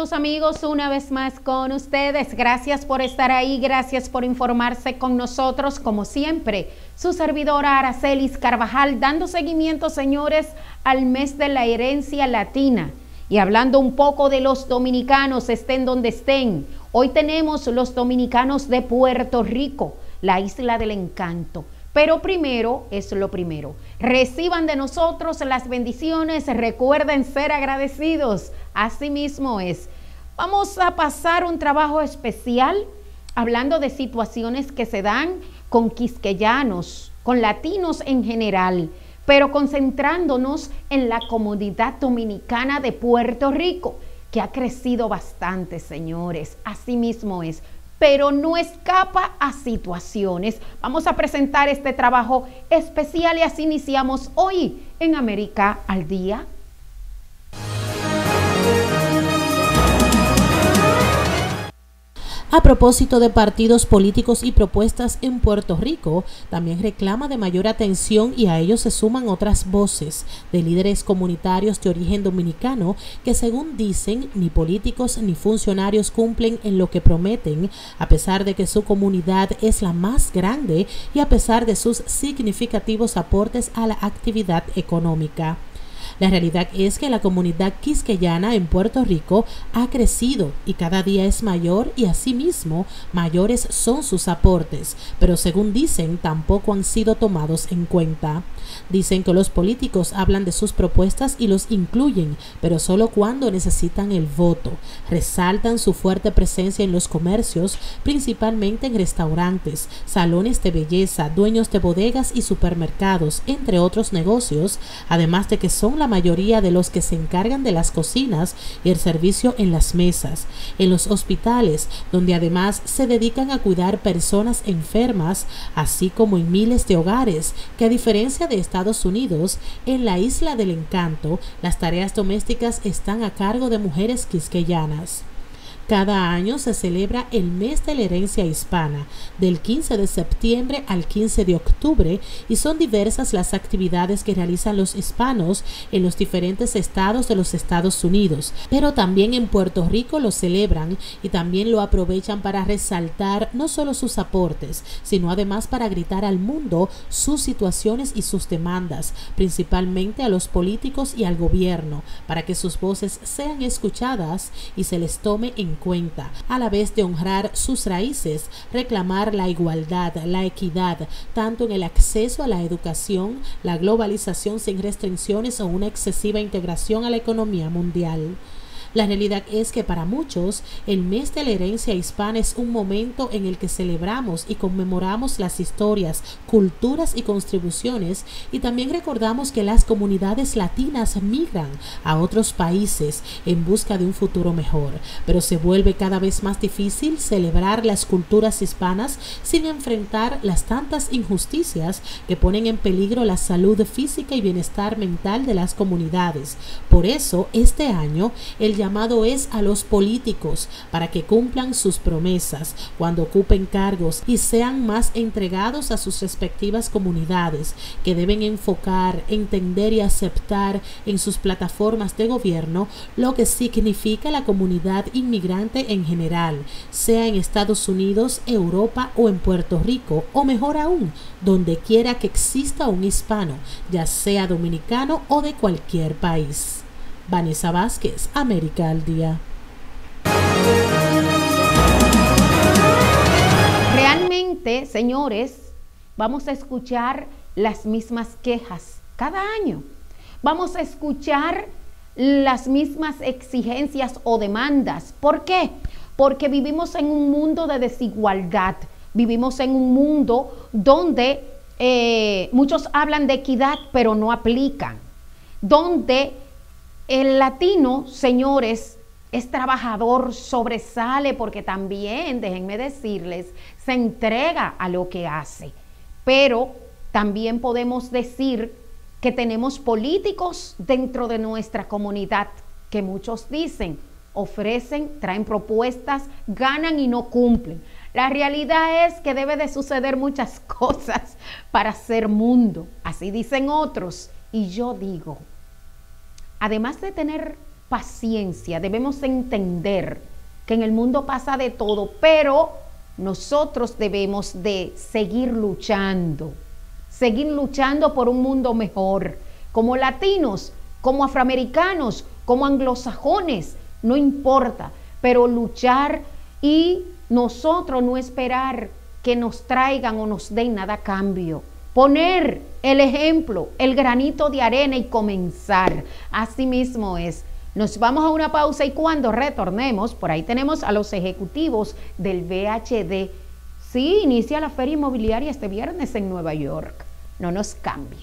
estimados amigos, una vez más con ustedes. Gracias por estar ahí, gracias por informarse con nosotros, como siempre. Su servidora Aracelis Carvajal, dando seguimiento, señores, al mes de la herencia latina. Y hablando un poco de los dominicanos, estén donde estén. Hoy tenemos los dominicanos de Puerto Rico, la isla del encanto. Pero primero es lo primero. Reciban de nosotros las bendiciones, recuerden ser agradecidos. Así mismo es. Vamos a pasar un trabajo especial hablando de situaciones que se dan con quisqueyanos, con latinos en general, pero concentrándonos en la comunidad dominicana de Puerto Rico, que ha crecido bastante, señores. Así mismo es. Pero no escapa a situaciones. Vamos a presentar este trabajo especial y así iniciamos hoy en América al Día. A propósito de partidos políticos y propuestas en Puerto Rico, también reclama de mayor atención y a ellos se suman otras voces de líderes comunitarios de origen dominicano que, según dicen, ni políticos ni funcionarios cumplen en lo que prometen, a pesar de que su comunidad es la más grande y a pesar de sus significativos aportes a la actividad económica. La realidad es que la comunidad quisqueyana en Puerto Rico ha crecido y cada día es mayor y asimismo mayores son sus aportes, pero según dicen tampoco han sido tomados en cuenta. Dicen que los políticos hablan de sus propuestas y los incluyen, pero solo cuando necesitan el voto. Resaltan su fuerte presencia en los comercios, principalmente en restaurantes, salones de belleza, dueños de bodegas y supermercados, entre otros negocios, además de que son la mayoría de los que se encargan de las cocinas y el servicio en las mesas, en los hospitales, donde además se dedican a cuidar personas enfermas, así como en miles de hogares, que a diferencia de Estados Unidos, en la isla del encanto, las tareas domésticas están a cargo de mujeres quisqueyanas. Cada año se celebra el mes de la herencia hispana, del 15 de septiembre al 15 de octubre, y son diversas las actividades que realizan los hispanos en los diferentes estados de los Estados Unidos, pero también en Puerto Rico lo celebran y también lo aprovechan para resaltar no solo sus aportes, sino además para gritar al mundo sus situaciones y sus demandas, principalmente a los políticos y al gobierno, para que sus voces sean escuchadas y se les tome en cuenta, a la vez de honrar sus raíces, reclamar la igualdad, la equidad, tanto en el acceso a la educación, la globalización sin restricciones o una excesiva integración a la economía mundial. La realidad es que para muchos el mes de la herencia hispana es un momento en el que celebramos y conmemoramos las historias, culturas y contribuciones, y también recordamos que las comunidades latinas migran a otros países en busca de un futuro mejor, pero se vuelve cada vez más difícil celebrar las culturas hispanas sin enfrentar las tantas injusticias que ponen en peligro la salud física y bienestar mental de las comunidades. Por eso, este año, el llamado es a los políticos para que cumplan sus promesas cuando ocupen cargos y sean más entregados a sus respectivas comunidades, que deben enfocar, entender y aceptar en sus plataformas de gobierno lo que significa la comunidad inmigrante en general, sea en Estados Unidos, Europa o en Puerto Rico, o mejor aún, donde quiera que exista un hispano, ya sea dominicano o de cualquier país. Vanessa Vázquez, América al Día. Realmente, señores, vamos a escuchar las mismas quejas cada año. Vamos a escuchar las mismas exigencias o demandas. ¿Por qué? Porque vivimos en un mundo de desigualdad. Vivimos en un mundo donde muchos hablan de equidad, pero no aplican. Donde el latino, señores, es trabajador, sobresale porque también, déjenme decirles, se entrega a lo que hace. Pero también podemos decir que tenemos políticos dentro de nuestra comunidad que muchos dicen, ofrecen, traen propuestas, ganan y no cumplen. La realidad es que debe de suceder muchas cosas para ser mundo. Así dicen otros. Y yo digo, además de tener paciencia, debemos entender que en el mundo pasa de todo, pero nosotros debemos de seguir luchando por un mundo mejor, como latinos, como afroamericanos, como anglosajones, no importa, pero luchar y nosotros no esperar que nos traigan o nos den nada a cambio. Poner el ejemplo, el granito de arena y comenzar. Así mismo es. Nos vamos a una pausa y cuando retornemos, por ahí tenemos a los ejecutivos del VHD. Sí, inicia la feria inmobiliaria este viernes en Nueva York. No nos cambie.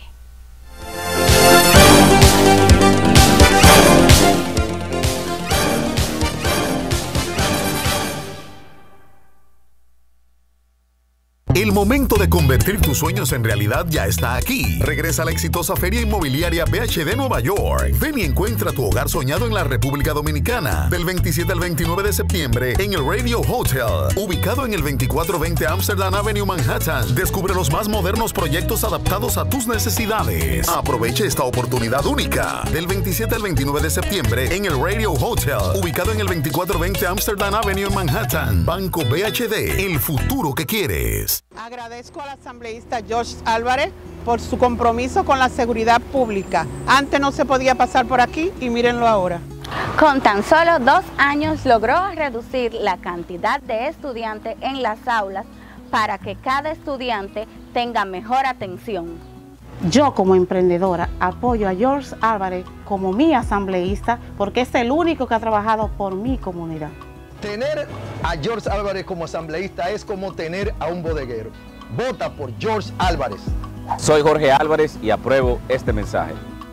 El momento de convertir tus sueños en realidad ya está aquí. Regresa a la exitosa Feria Inmobiliaria VHD Nueva York. Ven y encuentra tu hogar soñado en la República Dominicana. Del 27 al 29 de septiembre en el Radio Hotel, ubicado en el 2420 Amsterdam Avenue, Manhattan. Descubre los más modernos proyectos adaptados a tus necesidades. Aproveche esta oportunidad única. Del 27 al 29 de septiembre en el Radio Hotel, ubicado en el 2420 Amsterdam Avenue, Manhattan. Banco VHD, el futuro que quieres. Agradezco al asambleísta George Álvarez por su compromiso con la seguridad pública. Antes no se podía pasar por aquí y mírenlo ahora. Con tan solo 2 años logró reducir la cantidad de estudiantes en las aulas para que cada estudiante tenga mejor atención. Yo como emprendedora apoyo a George Álvarez como mi asambleísta porque es el único que ha trabajado por mi comunidad. Tener a George Álvarez como asambleísta es como tener a un bodeguero. Vota por George Álvarez. Soy Jorge Álvarez y apruebo este mensaje.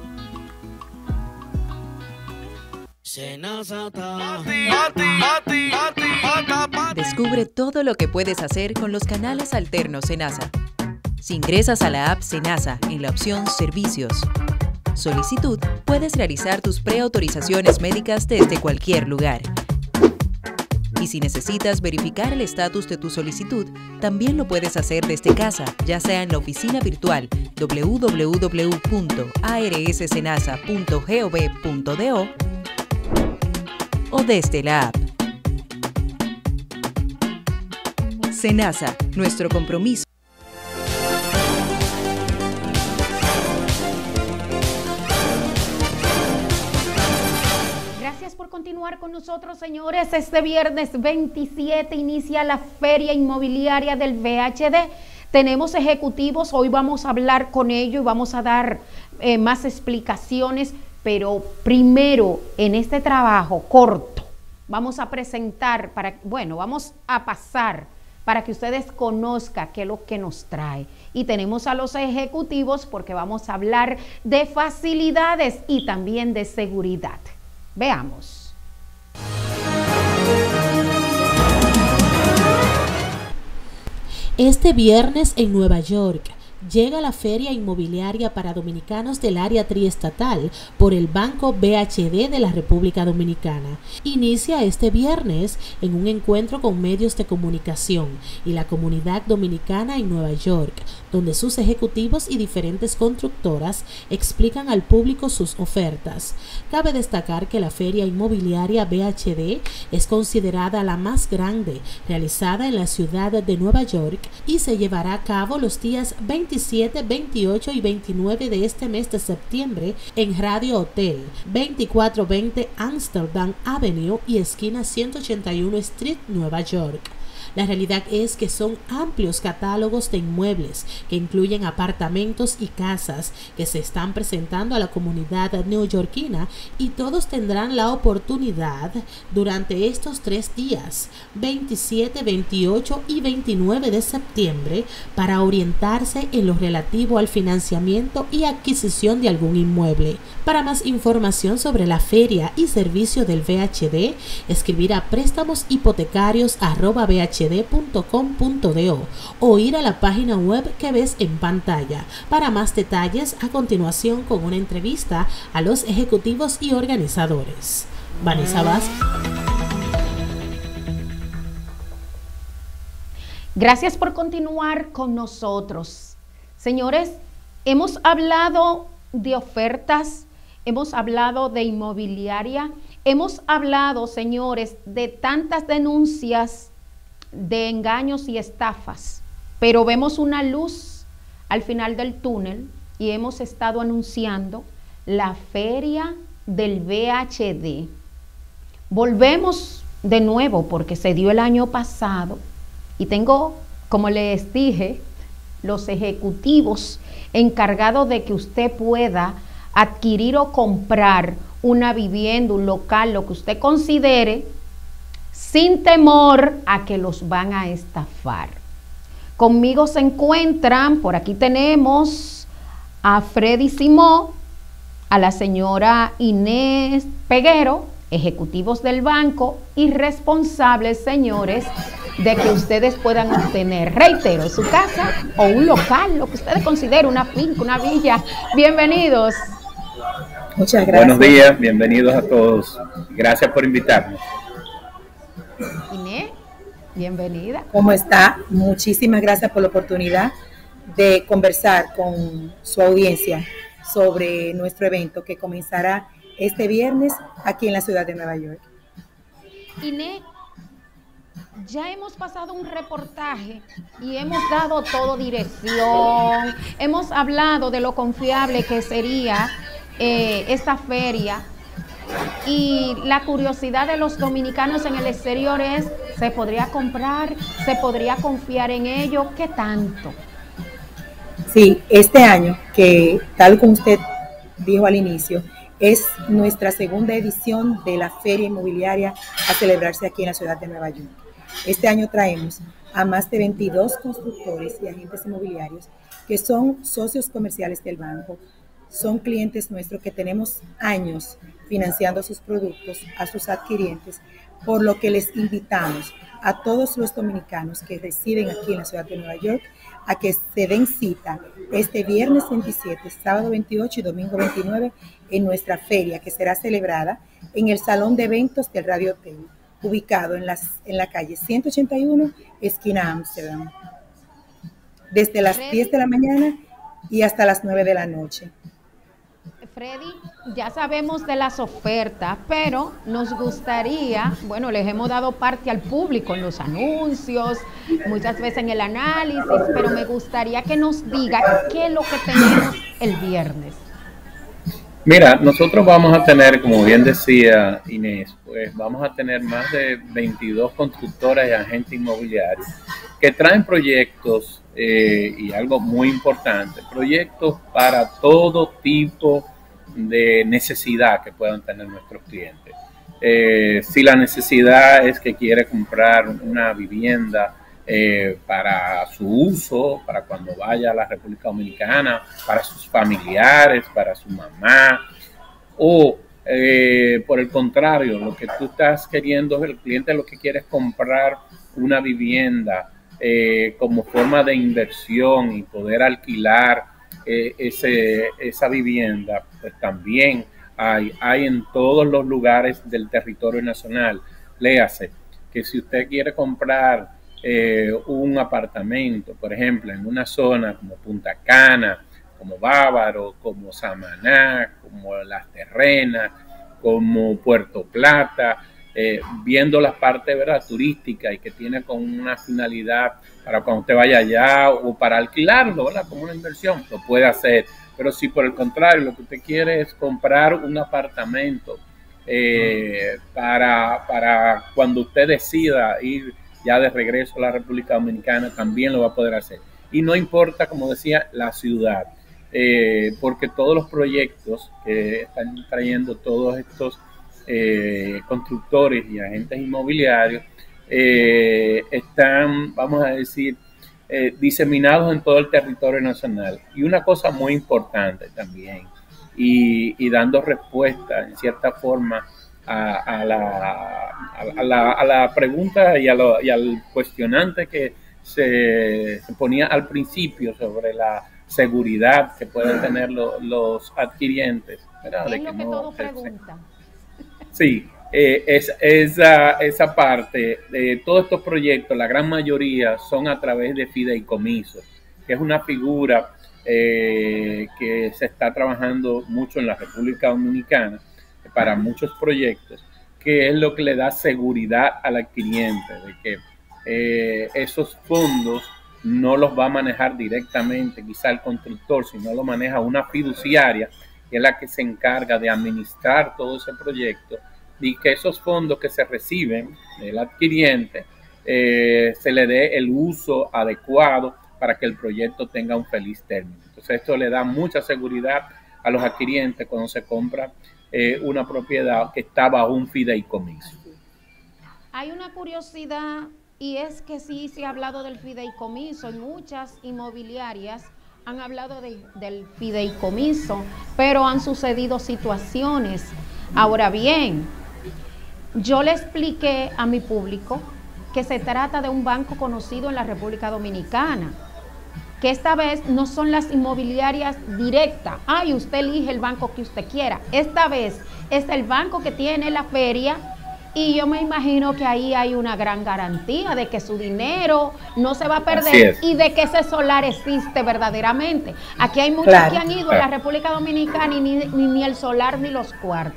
Descubre todo lo que puedes hacer con los canales alternos Senasa. Si ingresas a la app Senasa en la opción Servicios, Solicitud, puedes realizar tus preautorizaciones médicas desde cualquier lugar. Y si necesitas verificar el estatus de tu solicitud, también lo puedes hacer desde casa, ya sea en la oficina virtual www.arssenasa.gov.do o desde la app. Senasa, nuestro compromiso. Por continuar con nosotros, señores. Este viernes 27 inicia la Feria Inmobiliaria del VHD. Tenemos ejecutivos, hoy vamos a hablar con ellos y vamos a dar más explicaciones, pero primero en este trabajo corto vamos a presentar, vamos a pasar para que ustedes conozcan qué es lo que nos trae. Y tenemos a los ejecutivos porque vamos a hablar de facilidades y también de seguridad. Veamos. Este viernes en Nueva York llega la Feria Inmobiliaria para Dominicanos del área triestatal por el Banco VHD de la República Dominicana. Inicia este viernes en un encuentro con medios de comunicación y la comunidad dominicana en Nueva York, donde sus ejecutivos y diferentes constructoras explican al público sus ofertas. Cabe destacar que la Feria Inmobiliaria VHD es considerada la más grande realizada en la ciudad de Nueva York y se llevará a cabo los días 27, 28 y 29 de este mes de septiembre en Radio Hotel, 2420 Amsterdam Avenue y esquina 181 Street, Nueva York. La realidad es que son amplios catálogos de inmuebles que incluyen apartamentos y casas que se están presentando a la comunidad neoyorquina y todos tendrán la oportunidad durante estos 3 días, 27, 28 y 29 de septiembre, para orientarse en lo relativo al financiamiento y adquisición de algún inmueble. Para más información sobre la feria y servicio del VHD, escribir a préstamos-vhd.com.do o ir a la página web que ves en pantalla. Para más detalles, a continuación con una entrevista a los ejecutivos y organizadores. Vanessa Vázquez. Gracias por continuar con nosotros. Señores, hemos hablado de ofertas, hemos hablado de inmobiliaria Hemos hablado, señores, de tantas denuncias de engaños y estafas, pero vemos una luz al final del túnel y hemos estado anunciando la feria del VHD. Volvemos de nuevo porque se dio el año pasado y tengo, como les dije, los ejecutivos encargados de que usted pueda adquirir o comprar una vivienda, un local, lo que usted considere, sin temor a que los van a estafar. Conmigo se encuentran, por aquí tenemos a Freddy Simó, a la señora Inés Peguero, ejecutivos del banco y responsables, señores, de que ustedes puedan obtener, reitero, su casa o un local, lo que ustedes consideren, una finca, una villa. Bienvenidos. Muchas gracias. Buenos días, bienvenidos a todos. Gracias por invitarnos. Inés, bienvenida. ¿Cómo está? Muchísimas gracias por la oportunidad de conversar con su audiencia sobre nuestro evento que comenzará este viernes aquí en la ciudad de Nueva York. Inés, ya hemos pasado un reportaje y hemos dado todo dirección, hemos hablado de lo confiable que sería esta feria, y la curiosidad de los dominicanos en el exterior es, ¿se podría comprar? ¿Se podría confiar en ello? ¿Qué tanto? Sí, este año, que tal como usted dijo al inicio, es nuestra segunda edición de la Feria Inmobiliaria a celebrarse aquí en la ciudad de Nueva York. Este año traemos a más de 22 constructores y agentes inmobiliarios que son socios comerciales del banco, son clientes nuestros que tenemos años financiando sus productos a sus adquirientes, por lo que les invitamos a todos los dominicanos que residen aquí en la ciudad de Nueva York a que se den cita este viernes 27, sábado 28 y domingo 29 en nuestra feria, que será celebrada en el Salón de Eventos del Radio Hotel, ubicado en la calle 181, esquina Amsterdam, desde las 10 de la mañana y hasta las 9 de la noche. Freddy, ya sabemos de las ofertas, pero nos gustaría, bueno, les hemos dado parte al público en los anuncios, muchas veces en el análisis, pero me gustaría que nos diga qué es lo que tenemos el viernes. Mira, nosotros vamos a tener, como bien decía Inés, pues vamos a tener más de 22 constructoras y agentes inmobiliarios que traen proyectos y algo muy importante, proyectos para todo tipo de necesidad que puedan tener nuestros clientes. Si la necesidad es que quiere comprar una vivienda para su uso, para cuando vaya a la República Dominicana, para sus familiares, para su mamá, o por el contrario, lo que tú estás queriendo, el cliente lo que quiere es comprar una vivienda como forma de inversión y poder alquilar esa vivienda, pues también hay en todos los lugares del territorio nacional. Léase que si usted quiere comprar un apartamento, por ejemplo, en una zona como Punta Cana, como Bávaro, como Samaná, como Las Terrenas, como Puerto Plata, viendo la parte, ¿verdad?, turística y que tiene con una finalidad para cuando usted vaya allá o para alquilarlo, ¿verdad?, como una inversión, lo puede hacer. Pero si por el contrario lo que usted quiere es comprar un apartamento para cuando usted decida ir ya de regreso a la República Dominicana, también lo va a poder hacer. Y no importa, como decía, la ciudad, porque todos los proyectos que están trayendo todos estos constructores y agentes inmobiliarios están, vamos a decir, diseminados en todo el territorio nacional. Y una cosa muy importante también, y dando respuesta en cierta forma a la pregunta y al cuestionante que se ponía al principio sobre la seguridad que pueden tener los adquirientes, ¿verdad? Es lo que todos preguntan. Sí, esa parte de todos estos proyectos, la gran mayoría son a través de fideicomisos, que es una figura que se está trabajando mucho en la República Dominicana para muchos proyectos, que es lo que le da seguridad al adquiriente, de que esos fondos no los va a manejar directamente quizá el constructor, sino lo maneja una fiduciaria, que es la que se encarga de administrar todo ese proyecto, y que esos fondos que se reciben del adquiriente se le dé el uso adecuado para que el proyecto tenga un feliz término. Entonces esto le da mucha seguridad a los adquirientes cuando se compra una propiedad que está bajo un fideicomiso. Hay una curiosidad, y es que sí se ha hablado del fideicomiso, y muchas inmobiliarias han hablado del fideicomiso, pero han sucedido situaciones. Ahora bien, yo le expliqué a mi público que se trata de un banco conocido en la República Dominicana, que esta vez no son las inmobiliarias directas. Ay, usted elige el banco que usted quiera. Esta vez es el banco que tiene la feria, y yo me imagino que ahí hay una gran garantía de que su dinero no se va a perder y de que ese solar existe verdaderamente. Aquí hay muchos que han ido a la República Dominicana y ni el solar ni los cuartos.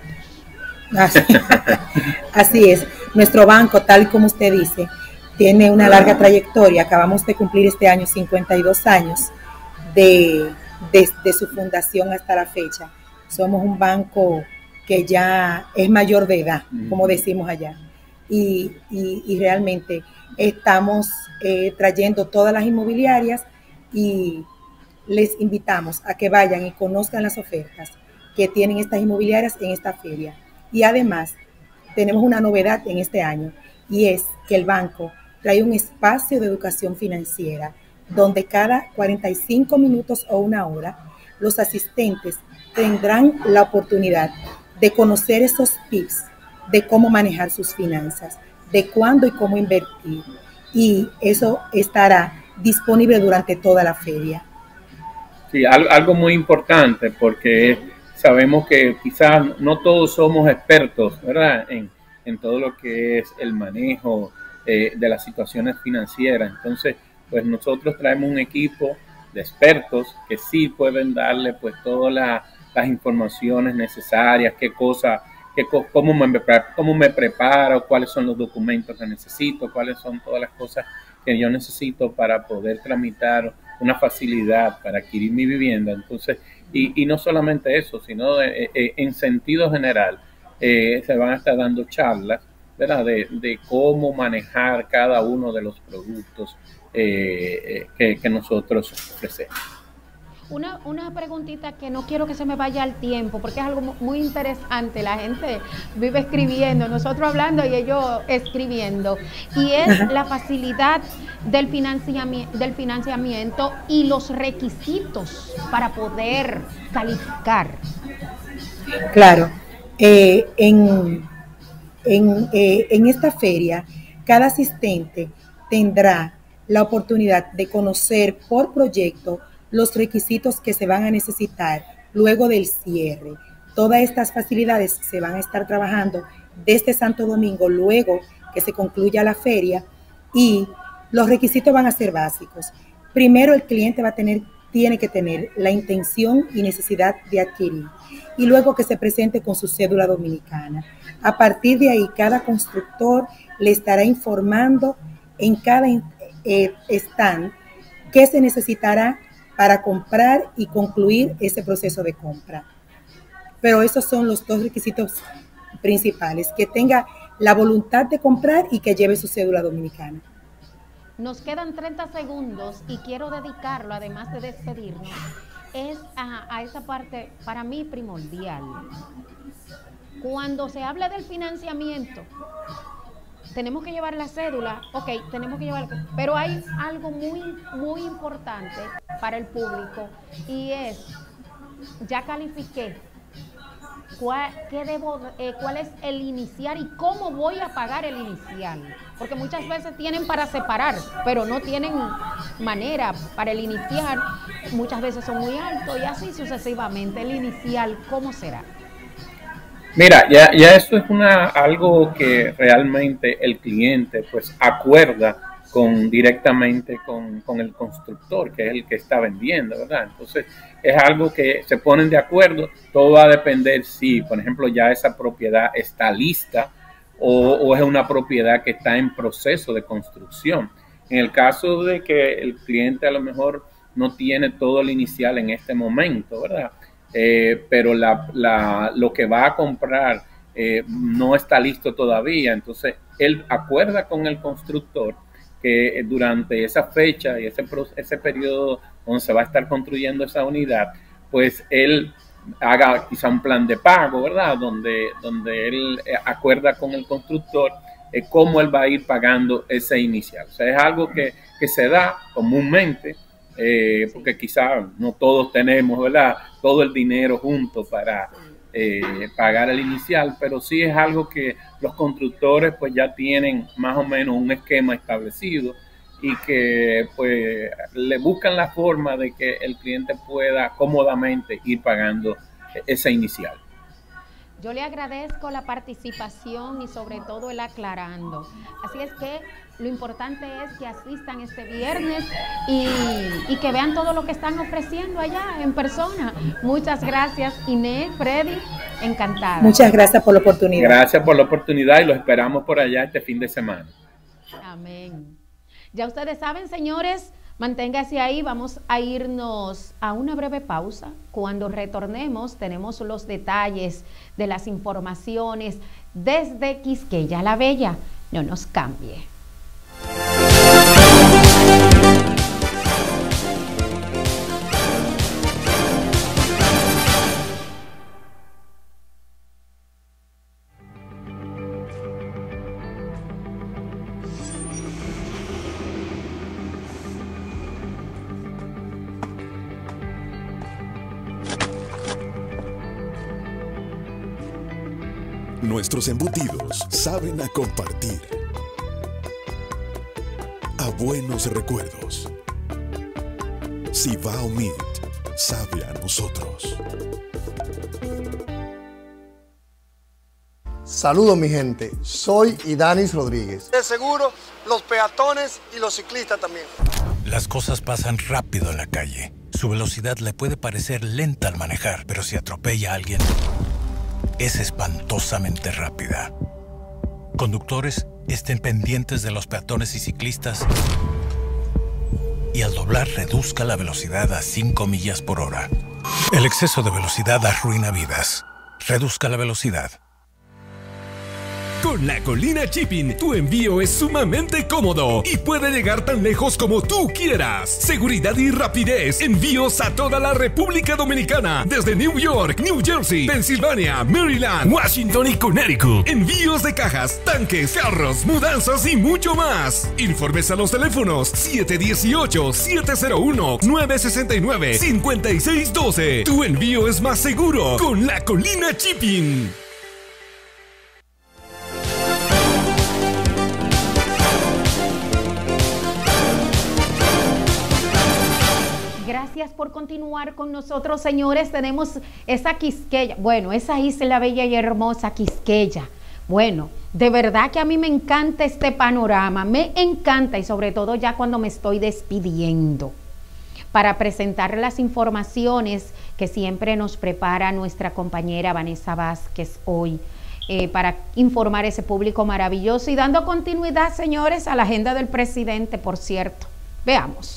Así es. Nuestro banco, tal como usted dice, tiene una larga trayectoria. Acabamos de cumplir este año 52 años de su fundación hasta la fecha. Somos un banco que ya es mayor de edad, como decimos allá. Y realmente estamos trayendo todas las inmobiliarias, y les invitamos a que vayan y conozcan las ofertas que tienen estas inmobiliarias en esta feria. Y además, tenemos una novedad en este año, y es que el banco trae un espacio de educación financiera donde cada 45 minutos o una hora los asistentes tendrán la oportunidad de conocer esos tips de cómo manejar sus finanzas, de cuándo y cómo invertir, y eso estará disponible durante toda la feria. Sí, algo muy importante, porque sabemos que quizás no todos somos expertos, ¿verdad?, en todo lo que es el manejo de las situaciones financieras. Entonces, pues nosotros traemos un equipo de expertos que sí pueden darle pues todas las informaciones necesarias, cómo me preparo, cuáles son los documentos que necesito, cuáles son todas las cosas que yo necesito para poder tramitar una facilidad para adquirir mi vivienda. Entonces, y no solamente eso, sino en sentido general, se van a estar dando charlas, ¿verdad?, de cómo manejar cada uno de los productos que nosotros ofrecemos. Una preguntita que no quiero que se me vaya al tiempo, porque es algo muy interesante. La gente vive escribiendo, nosotros hablando y ellos escribiendo, y es la facilidad del financiamiento y los requisitos para poder calificar. Claro, en esta feria, cada asistente tendrá la oportunidad de conocer por proyecto los requisitos que se van a necesitar luego del cierre. Todas estas facilidades se van a estar trabajando desde Santo Domingo luego que se concluya la feria, y los requisitos van a ser básicos. Primero, el cliente tiene que tener la intención y necesidad de adquirir, y luego que se presente con su cédula dominicana. A partir de ahí, cada constructor le estará informando en cada stand qué se necesitará para comprar y concluir ese proceso de compra. Pero esos son los dos requisitos principales: que tenga la voluntad de comprar y que lleve su cédula dominicana. Nos quedan 30 segundos y quiero dedicarlo, además de despedirnos, es a esa parte para mí primordial. Cuando se habla del financiamiento, tenemos que llevar la cédula, ok, tenemos que llevar, pero hay algo muy importante para el público, y es, ya califiqué, ¿cuál es el inicial y cómo voy a pagar el inicial? Porque muchas veces tienen para separar, pero no tienen manera para el inicial, muchas veces son muy altos, y así sucesivamente. El inicial, ¿cómo será? Mira, ya eso es algo que realmente el cliente pues acuerda directamente con el constructor, que es el que está vendiendo, ¿verdad? Entonces es algo que se ponen de acuerdo. Todo va a depender si, por ejemplo, ya esa propiedad está lista o es una propiedad que está en proceso de construcción. En el caso de que el cliente a lo mejor no tiene todo el inicial en este momento, ¿verdad? Pero lo que va a comprar no está listo todavía, entonces él acuerda con el constructor que durante esa fecha y ese periodo donde se va a estar construyendo esa unidad, pues él haga quizá un plan de pago, ¿verdad? Donde él acuerda con el constructor cómo él va a ir pagando ese inicial. O sea, es algo que se da comúnmente, porque quizá no todos tenemos, ¿verdad?, todo el dinero junto para pagar el inicial, pero sí es algo que los constructores pues ya tienen más o menos un esquema establecido y que pues le buscan la forma de que el cliente pueda cómodamente ir pagando ese inicial. Yo le agradezco la participación y sobre todo el aclarando. Así es que lo importante es que asistan este viernes y que vean todo lo que están ofreciendo allá en persona. Muchas gracias, Inés, Freddy, encantada. Muchas gracias por la oportunidad. Gracias por la oportunidad y los esperamos por allá este fin de semana. Amén. Ya ustedes saben, señores, manténgase ahí, vamos a irnos a una breve pausa. Cuando retornemos tenemos los detalles de las informaciones desde Quisqueya la Bella. No nos cambie. Nuestros embutidos saben a compartir, a buenos recuerdos. Cibao Meat sabe a nosotros. Saludos mi gente, soy Idanis Rodríguez. De seguro, los peatones y los ciclistas también. Las cosas pasan rápido en la calle. Su velocidad le puede parecer lenta al manejar, pero si atropella a alguien, es espantosamente rápida. Conductores, estén pendientes de los peatones y ciclistas y al doblar reduzca la velocidad a 5 millas por hora. El exceso de velocidad arruina vidas. Reduzca la velocidad. Con La Colina Shipping, tu envío es sumamente cómodo y puede llegar tan lejos como tú quieras. Seguridad y rapidez. Envíos a toda la República Dominicana, desde New York, New Jersey, Pensilvania, Maryland, Washington y Connecticut. Envíos de cajas, tanques, carros, mudanzas y mucho más. Informes a los teléfonos 718-701-969-5612. Tu envío es más seguro con La Colina Shipping. Gracias por continuar con nosotros, señores. Tenemos esa Quisqueya, bueno, esa isla bella y hermosa Quisqueya. Bueno, de verdad que a mí me encanta este panorama, me encanta, y sobre todo ya cuando me estoy despidiendo, para presentar las informaciones que siempre nos prepara nuestra compañera Vanessa Vázquez hoy, para informar a ese público maravilloso y dando continuidad, señores, a la agenda del presidente, por cierto. Veamos.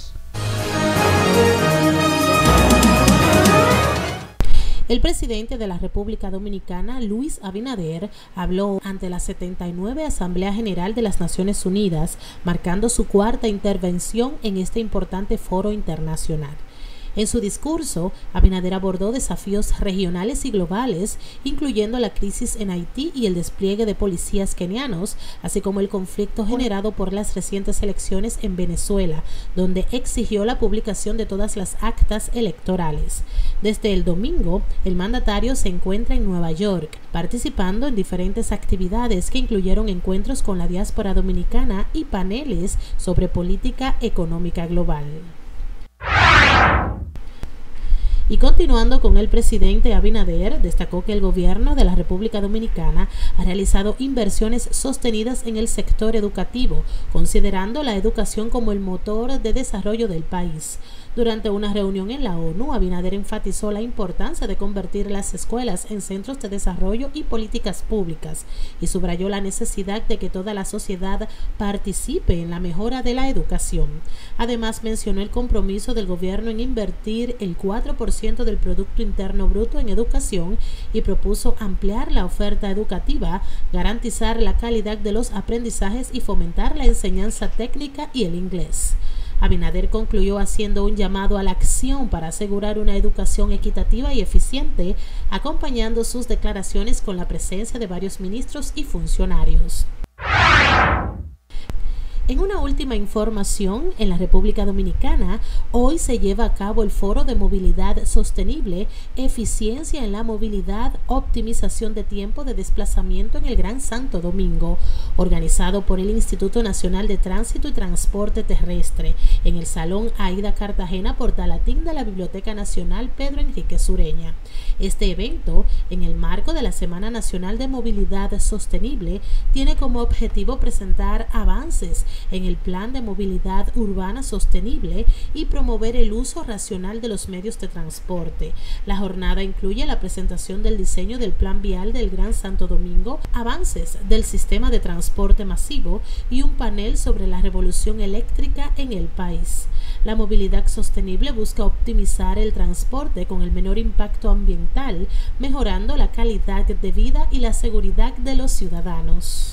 El presidente de la República Dominicana, Luis Abinader, habló ante la 79 Asamblea General de las Naciones Unidas, marcando su cuarta intervención en este importante foro internacional. En su discurso, Abinader abordó desafíos regionales y globales, incluyendo la crisis en Haití y el despliegue de policías kenianos, así como el conflicto generado por las recientes elecciones en Venezuela, donde exigió la publicación de todas las actas electorales. Desde el domingo, el mandatario se encuentra en Nueva York, participando en diferentes actividades que incluyeron encuentros con la diáspora dominicana y paneles sobre política económica global. Y continuando con el presidente Abinader, destacó que el gobierno de la República Dominicana ha realizado inversiones sostenidas en el sector educativo, considerando la educación como el motor de desarrollo del país. Durante una reunión en la ONU, Abinader enfatizó la importancia de convertir las escuelas en centros de desarrollo y políticas públicas y subrayó la necesidad de que toda la sociedad participe en la mejora de la educación. Además, mencionó el compromiso del gobierno en invertir el 4% del Producto Interno Bruto en educación y propuso ampliar la oferta educativa, garantizar la calidad de los aprendizajes y fomentar la enseñanza técnica y el inglés. Abinader concluyó haciendo un llamado a la acción para asegurar una educación equitativa y eficiente, acompañando sus declaraciones con la presencia de varios ministros y funcionarios. En una última información, en la República Dominicana, hoy se lleva a cabo el Foro de Movilidad Sostenible, Eficiencia en la Movilidad, Optimización de Tiempo de Desplazamiento en el Gran Santo Domingo, organizado por el Instituto Nacional de Tránsito y Transporte Terrestre, en el Salón Aida Cartagena Portalatín de la Biblioteca Nacional Pedro Enríquez Ureña. Este evento, en el marco de la Semana Nacional de Movilidad Sostenible, tiene como objetivo presentar avances en el Plan de Movilidad Urbana Sostenible y promover el uso racional de los medios de transporte. La jornada incluye la presentación del diseño del Plan Vial del Gran Santo Domingo, avances del sistema de transporte masivo y un panel sobre la revolución eléctrica en el país. La movilidad sostenible busca optimizar el transporte con el menor impacto ambiental, mejorando la calidad de vida y la seguridad de los ciudadanos.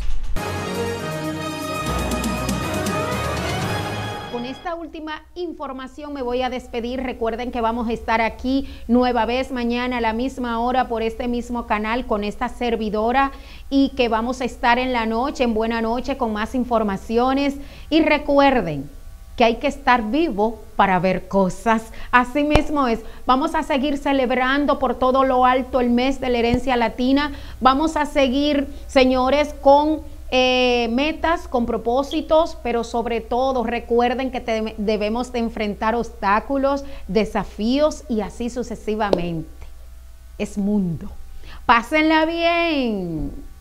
Con esta última información me voy a despedir. Recuerden que vamos a estar aquí nueva vez mañana a la misma hora por este mismo canal con esta servidora y que vamos a estar en la noche, en Buena Noche, con más informaciones. Y recuerden que hay que estar vivo para ver cosas. Así mismo es. Vamos a seguir celebrando por todo lo alto el mes de la herencia latina. Vamos a seguir, señores, con metas, con propósitos, pero sobre todo recuerden que debemos de enfrentar obstáculos, desafíos y así sucesivamente. Es mundo. Pásenla bien.